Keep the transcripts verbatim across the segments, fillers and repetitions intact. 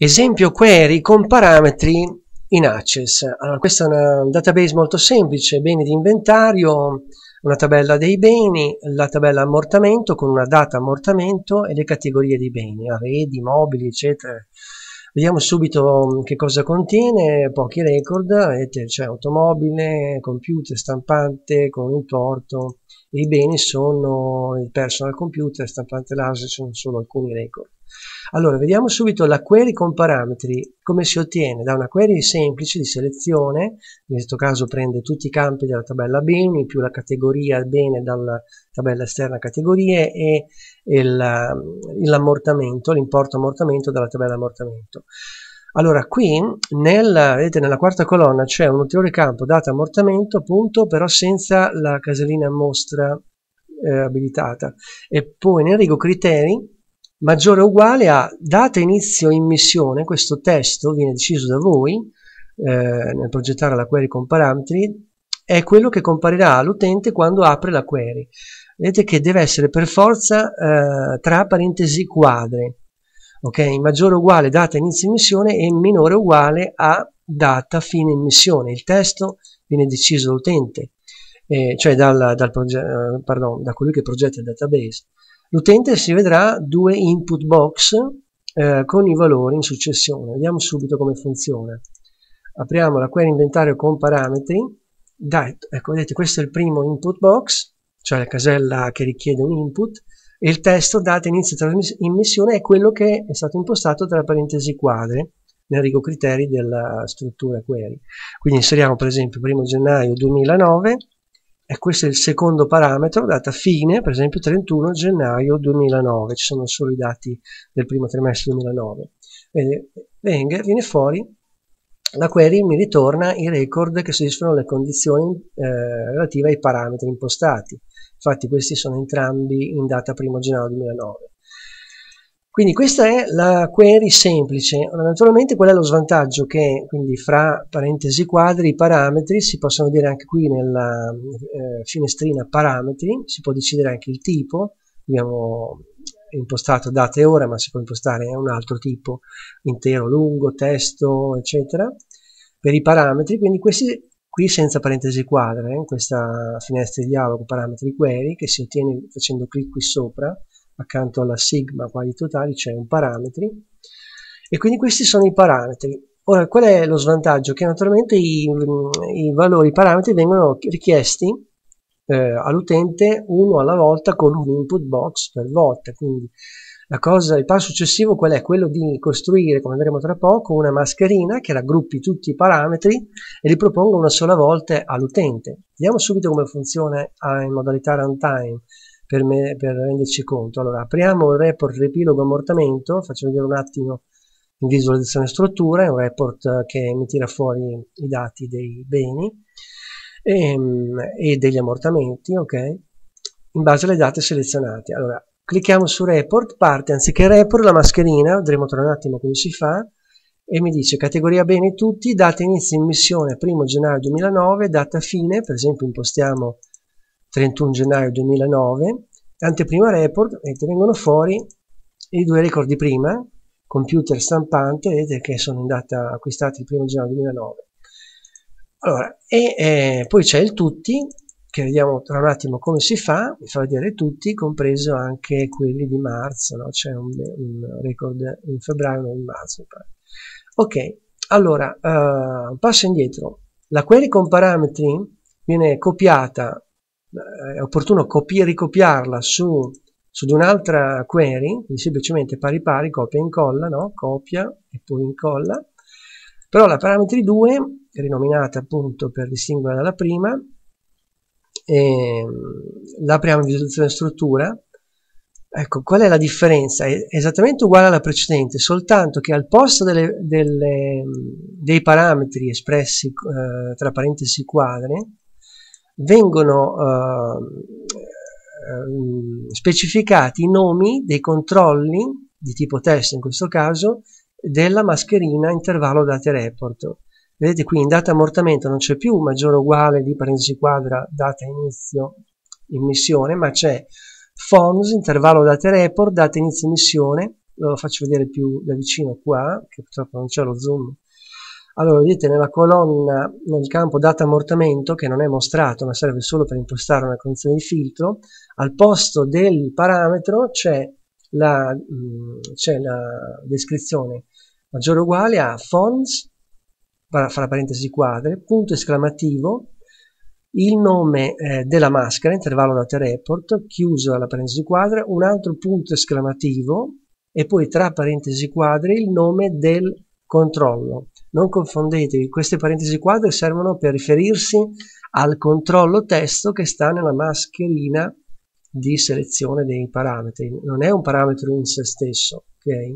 Esempio query con parametri in Access. Allora, questa è un database molto semplice, beni di inventario, una tabella dei beni, la tabella ammortamento con una data ammortamento e le categorie di beni, arredi, mobili, eccetera. Vediamo subito che cosa contiene, pochi record, vedete, c'è automobile, computer, stampante con importo, e i beni sono il personal computer, stampante laser, ci sono solo alcuni record. Allora, vediamo subito la query con parametri, come si ottiene da una query semplice di selezione, in questo caso prende tutti i campi della tabella beni, più la categoria bene dalla tabella esterna categorie e l'ammortamento, l'importo ammortamento dalla tabella ammortamento. Allora, qui nel, vedete, nella quarta colonna c'è un ulteriore campo data ammortamento, punto, però senza la casellina mostra eh, abilitata, e poi nel rigo criteri maggiore o uguale a data inizio immissione. Questo testo viene deciso da voi eh, nel progettare la query con parametri, è quello che comparirà all'utente quando apre la query. Vedete che deve essere per forza eh, tra parentesi quadre, ok? Maggiore o uguale data inizio immissione e minore o uguale a data fine immissione. Il testo viene deciso dall'utente, eh, cioè dal, dal eh, pardon, da colui che progetta il database. L'utente si vedrà due input box eh, con i valori in successione. Vediamo subito come funziona. Apriamo la query inventario con parametri. Dai, ecco, vedete, questo è il primo input box, cioè la casella che richiede un input, e il testo data inizio immissione è quello che è stato impostato tra parentesi quadre nel rigo criteri della struttura query. Quindi inseriamo per esempio primo gennaio duemilanove. E questo è il secondo parametro, data fine, per esempio trentuno gennaio duemilanove, ci sono solo i dati del primo trimestre duemilanove. Vedete, viene fuori, la query mi ritorna i record che soddisfano le condizioni eh, relative ai parametri impostati. Infatti questi sono entrambi in data primo gennaio duemilanove. Quindi questa è la query semplice. Naturalmente qual è lo svantaggio? Che quindi fra parentesi quadri i parametri si possono dire anche qui nella eh, finestrina parametri, si può decidere anche il tipo. Abbiamo impostato data e ora, ma si può impostare un altro tipo, intero, lungo, testo, eccetera, per i parametri. Quindi questi qui senza parentesi quadre, in questa finestra di dialogo parametri query, che si ottiene facendo clic qui sopra, accanto alla sigma quali totali c'è un parametri, e quindi questi sono i parametri. Ora, qual è lo svantaggio? Che naturalmente i, i valori, i parametri vengono richiesti eh, all'utente uno alla volta con un input box per volta. Quindi la cosa, il passo successivo qual è? Quello di costruire, come vedremo tra poco, una mascherina che raggruppi tutti i parametri e li proponga una sola volta all'utente. Vediamo subito come funziona in modalità runtime per, me, per renderci conto. Allora, apriamo il report riepilogo ammortamento, faccio vedere un attimo in visualizzazione struttura, è un report che mi tira fuori i dati dei beni e, e degli ammortamenti, ok? In base alle date selezionate. Allora, clicchiamo su report, parte anziché report la mascherina, vedremo tra un attimo come si fa, e mi dice categoria beni tutti, data inizio immissione primo gennaio duemilanove, data fine, per esempio impostiamo trentuno gennaio duemilanove, anteprima report, vedete, vengono fuori i due record di prima, computer stampante, vedete che sono in data acquistati il primo gennaio duemilanove. Allora, e eh, poi c'è il tutti, che vediamo tra un attimo come si fa, mi fa vedere tutti, compreso anche quelli di marzo, no? C'è un, un record in febbraio e uno in marzo. Ok, allora, uh, un passo indietro, la query con parametri viene copiata, è opportuno copiare, ricopiarla su, su di un'altra query, quindi semplicemente pari pari, copia e incolla, no? Copia e poi incolla, però la parametri due, rinominata appunto per distinguerla dalla prima, e la apriamo in visualizzazione struttura. Ecco, qual è la differenza? È esattamente uguale alla precedente, soltanto che al posto delle, delle, dei parametri espressi eh, tra parentesi quadre vengono eh, specificati i nomi dei controlli di tipo testo, in questo caso della mascherina intervallo date report. Vedete qui in data ammortamento non c'è più maggiore o uguale di parentesi quadra data inizio immissione, ma c'è F O M S, intervallo date report, data inizio emissione, lo faccio vedere più da vicino qua, che purtroppo non c'è lo zoom. Allora, vedete nella colonna, nel campo data ammortamento, che non è mostrato ma serve solo per impostare una condizione di filtro, al posto del parametro c'è la, c'è la descrizione maggiore o uguale a fonts, fra parentesi quadre, punto esclamativo, il nome eh, della maschera, intervallo data report, chiusa la parentesi quadra, un altro punto esclamativo e poi tra parentesi quadre il nome del controllo. Non confondetevi, queste parentesi quadre servono per riferirsi al controllo testo che sta nella mascherina di selezione dei parametri, non è un parametro in se stesso, ok?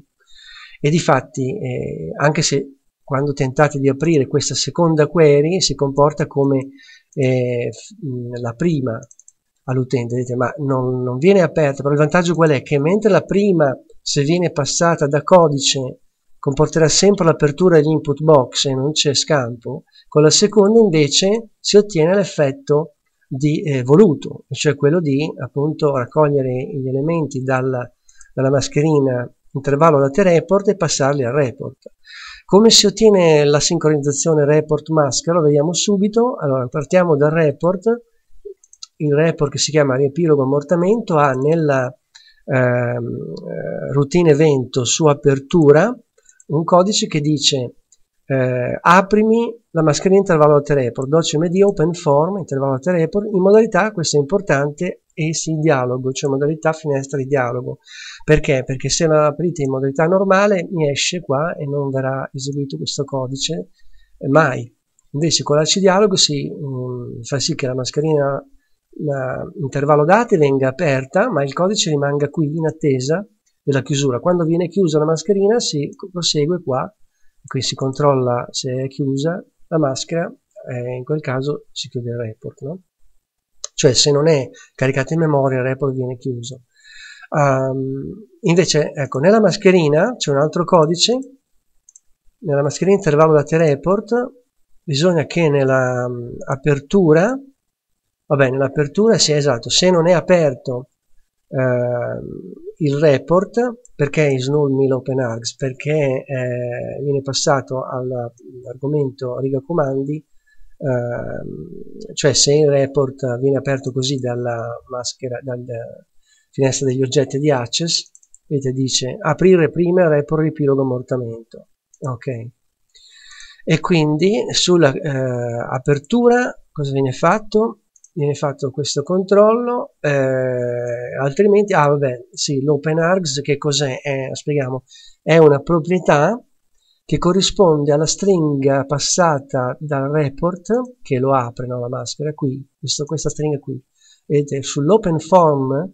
E difatti, eh, anche se quando tentate di aprire questa seconda query si comporta come eh, la prima all'utente, vedete, ma non, non viene aperta, però il vantaggio qual è? Che mentre la prima, se viene passata da codice, comporterà sempre l'apertura dell'input box e non c'è scampo, con la seconda invece si ottiene l'effetto di eh, voluto, cioè quello di appunto raccogliere gli elementi dalla, dalla mascherina intervallo data report e passarli al report. Come si ottiene la sincronizzazione report maschera? Lo vediamo subito. Allora, partiamo dal report. Il report, che si chiama riepilogo ammortamento, ha nella eh, routine evento su apertura un codice che dice eh, aprimi la mascherina intervallo data report, docm di open form intervallo data report in modalità, questo è importante, essi dialogo, cioè modalità finestra di dialogo. Perché? Perché se la aprite in modalità normale mi esce qua e non verrà eseguito questo codice eh, mai. Invece con l'H dialogo si mh, fa sì che la mascherina la, intervallo date venga aperta, ma il codice rimanga qui in attesa della chiusura. Quando viene chiusa la mascherina si prosegue qua, qui si controlla se è chiusa la maschera e in quel caso si chiude il report, no? Cioè se non è caricata in memoria il report viene chiuso. Um, invece ecco, nella mascherina c'è un altro codice, nella mascherina intervallo data report bisogna che nella um, apertura, vabbè nell'apertura sia esatto, se non è aperto uh, il report, perché is null nil open args, perché eh, viene passato all'argomento riga comandi, eh, cioè se il report viene aperto così dalla maschera, dalla finestra degli oggetti di access, vedete dice aprire prima report riepilogo ammortamento, ok? E quindi sulla eh, apertura cosa viene fatto? Viene fatto questo controllo, eh, altrimenti, ah vabbè, sì, l'open args che cos'è? Eh, spieghiamo, è una proprietà che corrisponde alla stringa passata dal report, che lo apre, no, la maschera, qui, questo, questa stringa qui. Vedete, sull'open form,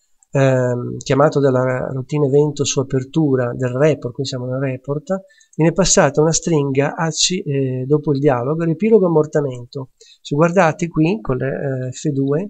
ehm, chiamato dalla routine evento su apertura del report, qui siamo nel report, viene passata una stringa A C, eh, dopo il dialogo, riepilogo ammortamento. Se guardate qui con le eh, F due,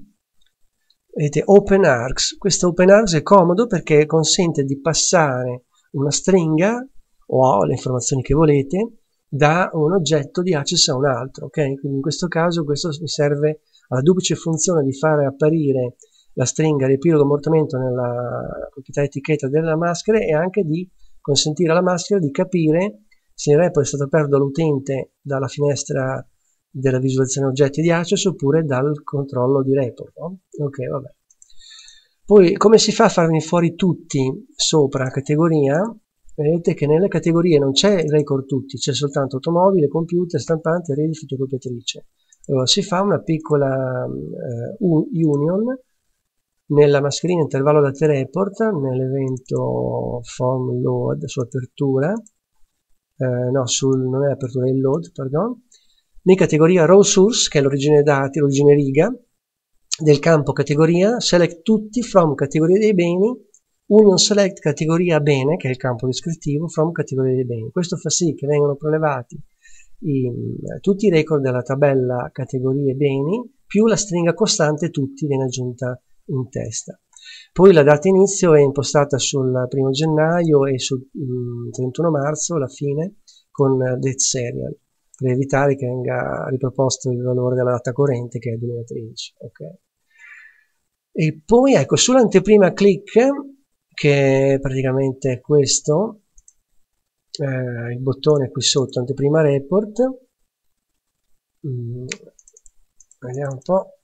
vedete open args. Questo open args è comodo perché consente di passare una stringa o le informazioni che volete da un oggetto di access a un altro, ok? Quindi in questo caso questo mi serve alla duplice funzione di fare apparire la stringa riepilogo ammortamento nella proprietà etichetta della maschera e anche di consentire alla maschera di capire se il report è stato aperto dall'utente dalla finestra della visualizzazione oggetti di access oppure dal controllo di report, no? Ok, vabbè. Poi come si fa a farne fuori tutti sopra categoria? Vedete che nelle categorie non c'è il record tutti, c'è soltanto automobile, computer, stampante, reti, fotocopiatrice. Allora si fa una piccola uh, union nella mascherina intervallo data report, nell'evento form load su apertura, eh, no, sul, non è apertura, è il load, pardon, in categoria raw source, che è l'origine dati, l'origine riga, del campo categoria, select tutti from categoria dei beni, union select categoria bene, che è il campo descrittivo, from categoria dei beni. Questo fa sì che vengano prelevati i, tutti i record della tabella categorie beni, più la stringa costante tutti viene aggiunta in testa. Poi la data inizio è impostata sul primo gennaio e sul mh, trentuno marzo, alla fine, con date serial, per evitare che venga riproposto il valore della data corrente, che è duemilatredici. Okay. E poi ecco, sull'anteprima click che praticamente è questo, eh, il bottone qui sotto, anteprima report. Mm, vediamo un po'.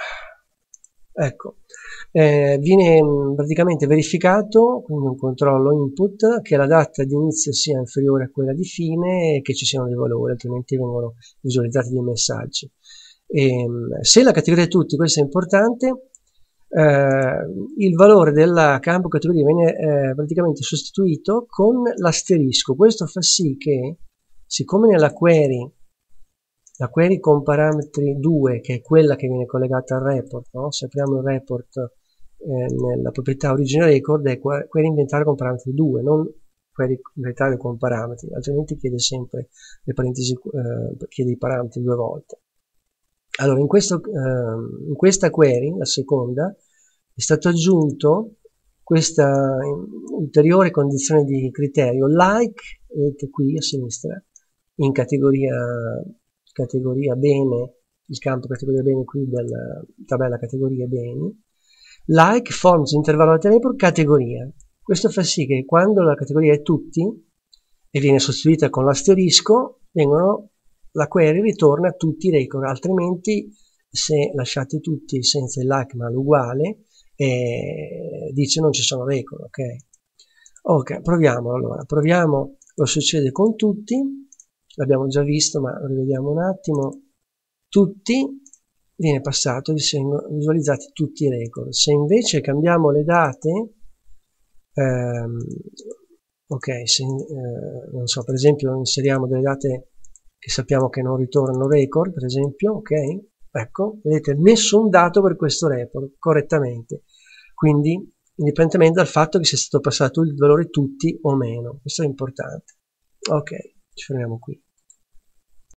Ecco, eh, viene praticamente verificato, quindi un controllo input, che la data di inizio sia inferiore a quella di fine e che ci siano dei valori, altrimenti vengono visualizzati dei messaggi. E, se la categoria è tutti, questo è importante, eh, il valore del campo categoria viene eh, praticamente sostituito con l'asterisco. Questo fa sì che, siccome nella query la query con parametri due, che è quella che viene collegata al report, no? Se apriamo il report eh, nella proprietà origine record, è query inventario con parametri due, non query inventario con parametri, altrimenti chiede sempre le parentesi, eh, chiede i parametri due volte. Allora, in, questo, eh, in questa query, la seconda, è stato aggiunto questa ulteriore condizione di criterio, like, vedete qui a sinistra, in categoria categoria bene, il campo categoria bene qui della tabella categoria beni, like forms intervallo alternativo categoria. Questo fa sì che quando la categoria è tutti e viene sostituita con l'asterisco, vengono, la query ritorna a tutti i record, altrimenti se lasciate tutti senza il like ma l'uguale, eh, dice non ci sono record, ok? Ok, proviamo allora, proviamo, lo succede con tutti. L'abbiamo già visto, ma lo rivediamo un attimo. Tutti, viene passato, visualizzati tutti i record. Se invece cambiamo le date, ehm, ok, se, eh, non so, per esempio inseriamo delle date che sappiamo che non ritornano record, per esempio, ok, ecco, vedete, nessun dato per questo report, correttamente. Quindi, indipendentemente dal fatto che sia stato passato il valore tutti o meno, questo è importante. Ok, ci fermiamo qui.